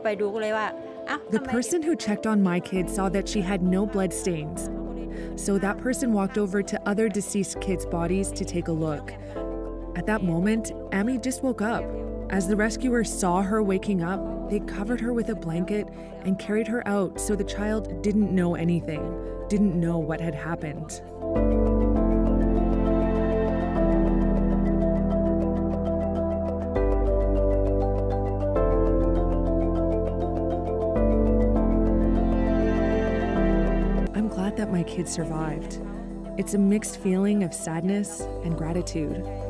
ไปดูก็เลยว่าอ้าว The person who checked on my kid saw that she had no blood stains. So that person walked over to other deceased kids' bodies to take a look. At that moment, Ammy just woke up. As the rescuers saw her waking up, they covered her with a blanket and carried her out so the child didn't know anything, didn't know what had happened. I'm glad that my kid survived. It's a mixed feeling of sadness and gratitude.